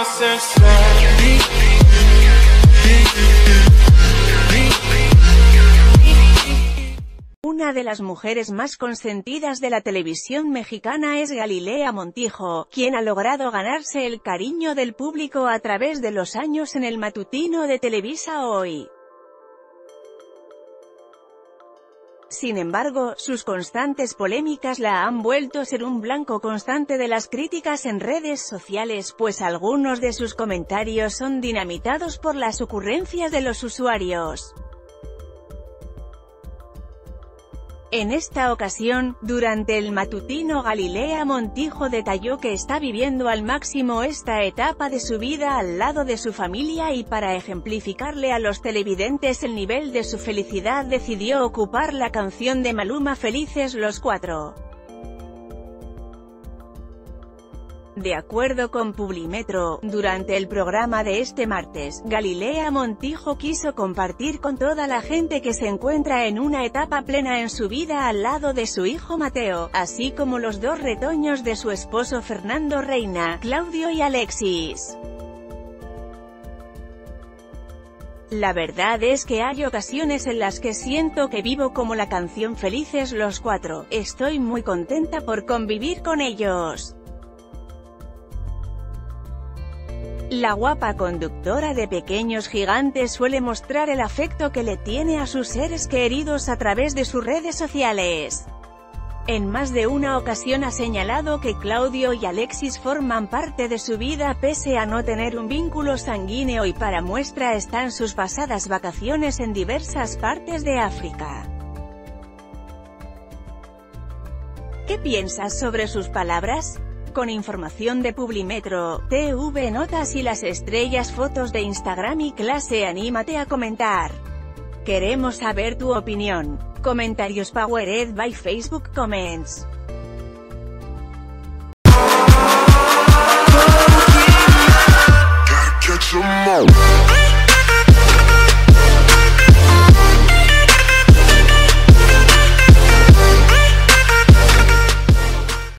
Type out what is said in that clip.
Una de las mujeres más consentidas de la televisión mexicana es Galilea Montijo, quien ha logrado ganarse el cariño del público a través de los años en el matutino de Televisa Hoy. Sin embargo, sus constantes polémicas la han vuelto a ser un blanco constante de las críticas en redes sociales, pues algunos de sus comentarios son dinamitados por las ocurrencias de los usuarios. En esta ocasión, durante el matutino, Galilea Montijo detalló que está viviendo al máximo esta etapa de su vida al lado de su familia y para ejemplificarle a los televidentes el nivel de su felicidad decidió ocupar la canción de Maluma Felices los Cuatro. De acuerdo con Publimetro, durante el programa de este martes, Galilea Montijo quiso compartir con toda la gente que se encuentra en una etapa plena en su vida al lado de su hijo Mateo, así como los dos retoños de su esposo Fernando Reina, Claudio y Alexis. La verdad es que hay ocasiones en las que siento que vivo como la canción Felices los Cuatro, estoy muy contenta por convivir con ellos. La guapa conductora de Pequeños Gigantes suele mostrar el afecto que le tiene a sus seres queridos a través de sus redes sociales. En más de una ocasión ha señalado que Claudio y Alexis forman parte de su vida pese a no tener un vínculo sanguíneo y para muestra están sus pasadas vacaciones en diversas partes de África. ¿Qué piensas sobre sus palabras? Con información de Publimetro, TV Notas y las estrellas fotos de Instagram y clase, anímate a comentar. Queremos saber tu opinión. Comentarios powered by Facebook Comments.